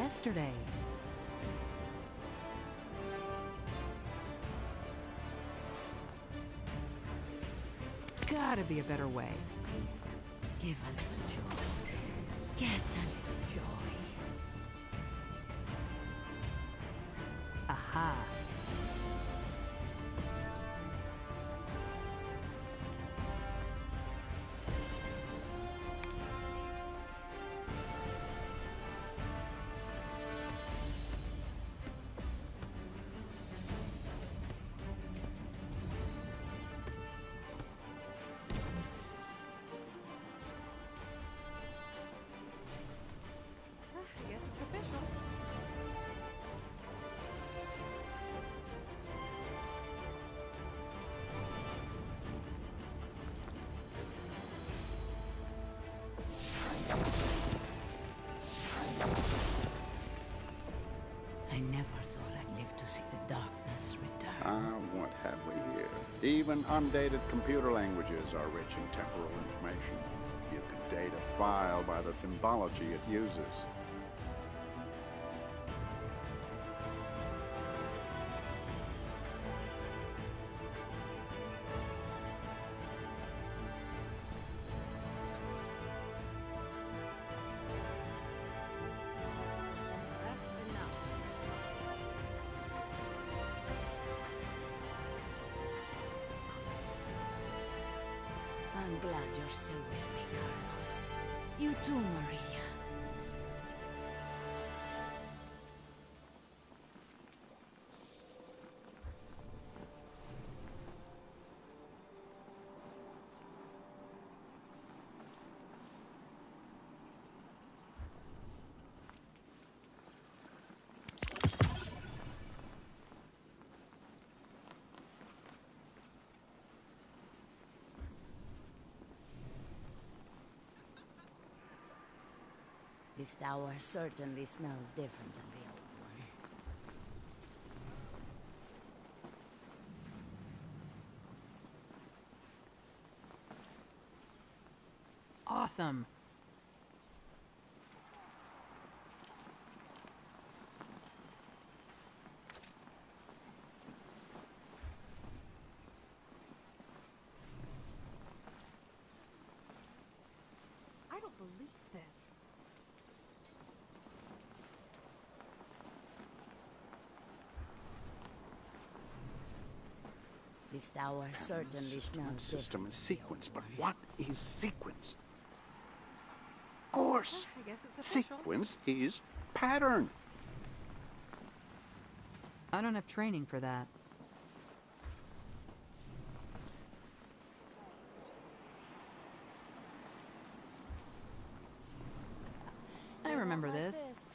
yesterday. Gotta be a better way. Give a little joy. Get a little joy. Aha. I guess it's official. I never thought I'd live to see the darkness return. What have we here? Even undated computer languages are rich in temporal information. You can date a file by the symbology it uses. That's enough. I'm glad you're still with me, Carlos. You too, Maria. This tower certainly smells different than the old one. Awesome. I don't believe this. This tower certainly smells System different. is sequence, but what is sequence? Course! I guess it's official. Sequence is pattern. I don't have training for that. I remember this.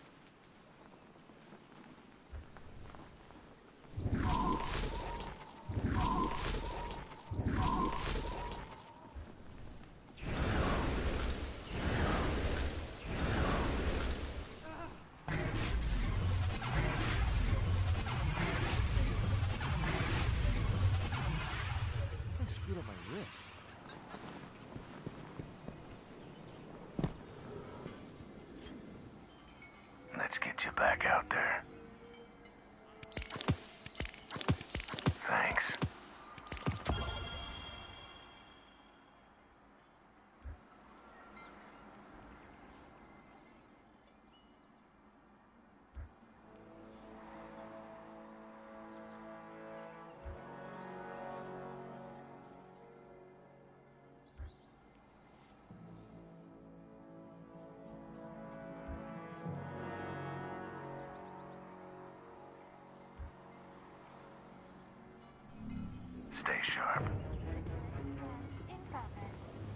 I screwed up my wrist. Let's get you back out there. Thanks. Stay sharp. In progress.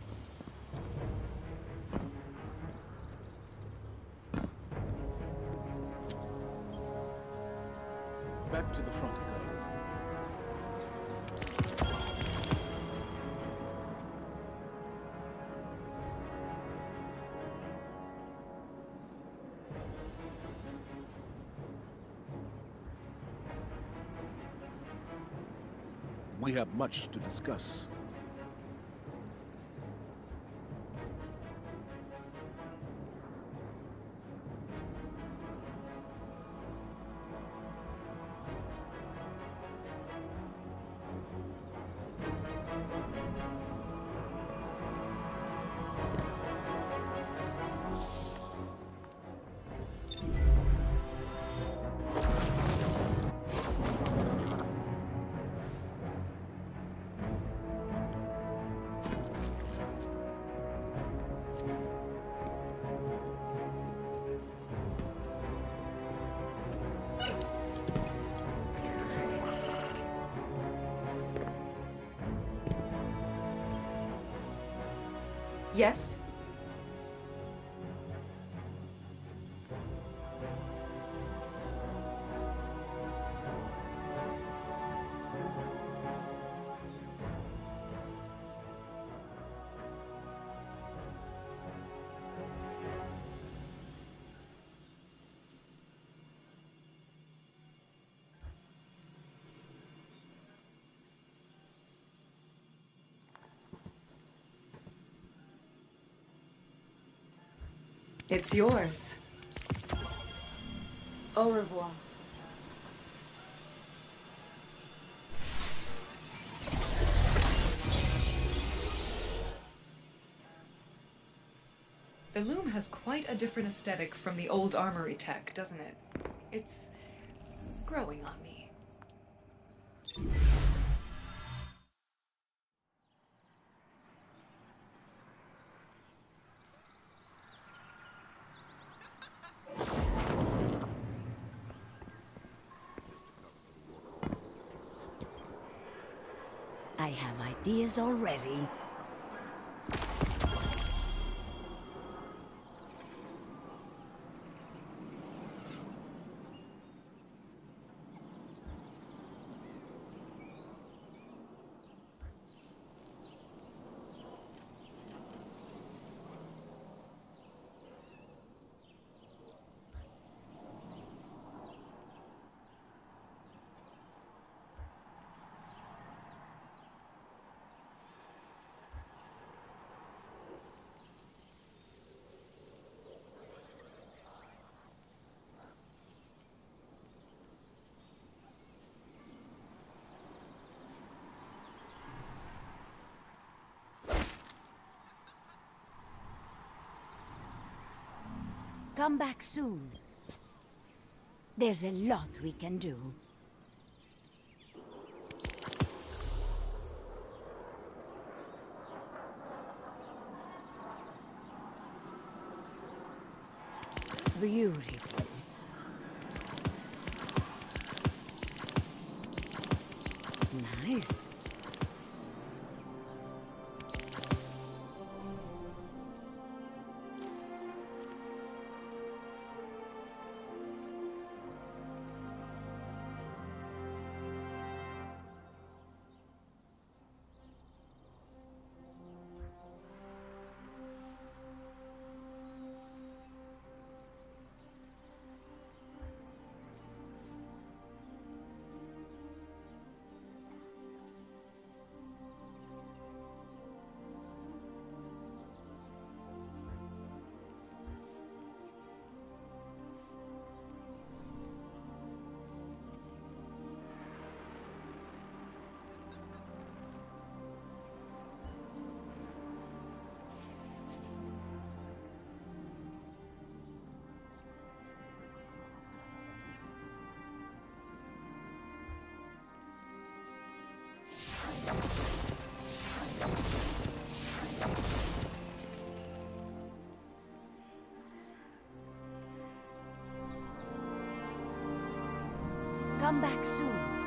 Back to the front, Carlos. We have much to discuss. Yes? It's yours. Au revoir. The loom has quite a different aesthetic from the old armory tech, doesn't it? It's growing on me. I have ideas already. Come back soon. There's a lot we can do. Beautiful. Nice. Come back soon.